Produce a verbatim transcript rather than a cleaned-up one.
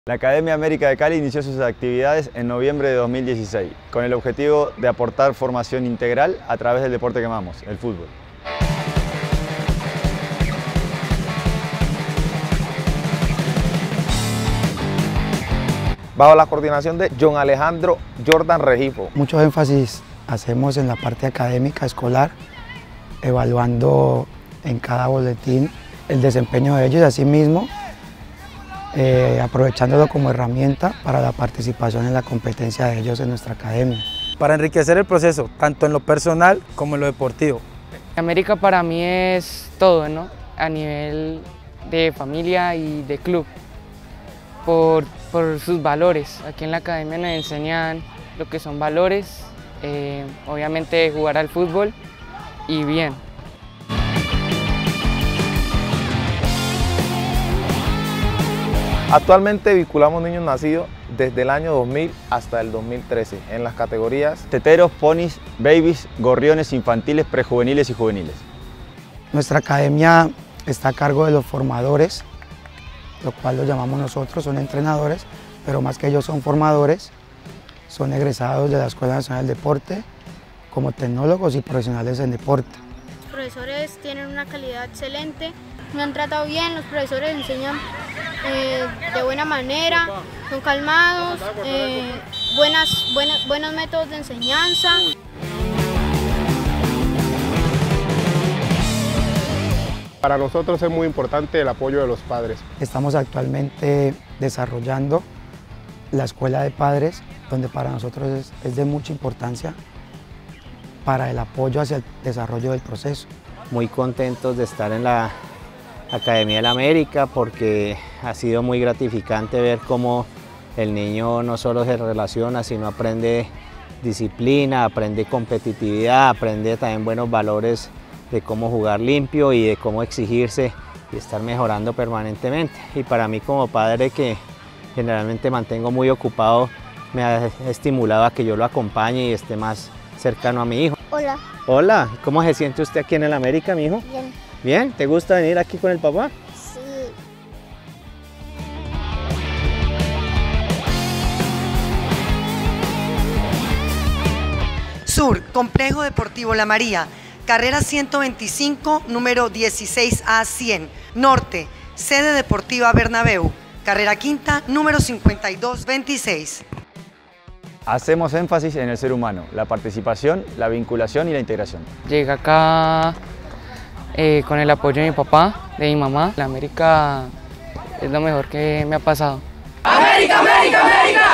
La Academia América de Cali inició sus actividades en noviembre de dos mil dieciséis, con el objetivo de aportar formación integral a través del deporte que amamos, el fútbol. Bajo la coordinación de John Alejandro Jordan Regifo. Mucho énfasis hacemos en la parte académica escolar, evaluando en cada boletín el desempeño de ellos y asimismo eh, aprovechándolo como herramienta para la participación en la competencia de ellos en nuestra academia. Para enriquecer el proceso, tanto en lo personal como en lo deportivo. América para mí es todo, ¿no? A nivel de familia y de club, por, por sus valores. Aquí en la academia nos enseñan lo que son valores, eh, obviamente jugar al fútbol y bien. Actualmente vinculamos niños nacidos desde el año dos mil hasta el dos mil trece en las categorías Teteros, ponis, babies, gorriones infantiles, prejuveniles y juveniles. Nuestra academia está a cargo de los formadores, lo cual lo llamamos nosotros, son entrenadores, pero más que ellos son formadores, son egresados de la Escuela Nacional del Deporte como tecnólogos y profesionales en deporte. Los profesores tienen una calidad excelente, me han tratado bien, los profesores enseñan eh, de buena manera, son calmados, eh, buenas, buenas, buenos métodos de enseñanza. Para nosotros es muy importante el apoyo de los padres. Estamos actualmente desarrollando la Escuela de Padres, donde para nosotros es, es de mucha importancia para el apoyo hacia el desarrollo del proceso. Muy contentos de estar en la Academia de la América porque ha sido muy gratificante ver cómo el niño no solo se relaciona, sino aprende disciplina, aprende competitividad, aprende también buenos valores de cómo jugar limpio y de cómo exigirse y estar mejorando permanentemente. Y para mí como padre, que generalmente mantengo muy ocupado, me ha estimulado a que yo lo acompañe y esté más cercano a mi hijo. Hola. Hola, ¿cómo se siente usted aquí en el América, mi hijo? Bien. ¿Bien? ¿Te gusta venir aquí con el papá? Sí. Sur, Complejo Deportivo La María, carrera ciento veinticinco, número dieciséis A cien. Norte, sede deportiva Bernabéu, carrera quinta, número cincuenta y dos veintiséis. Hacemos énfasis en el ser humano, la participación, la vinculación y la integración. Llegué acá eh, con el apoyo de mi papá, de mi mamá. La América es lo mejor que me ha pasado. ¡América, América, América!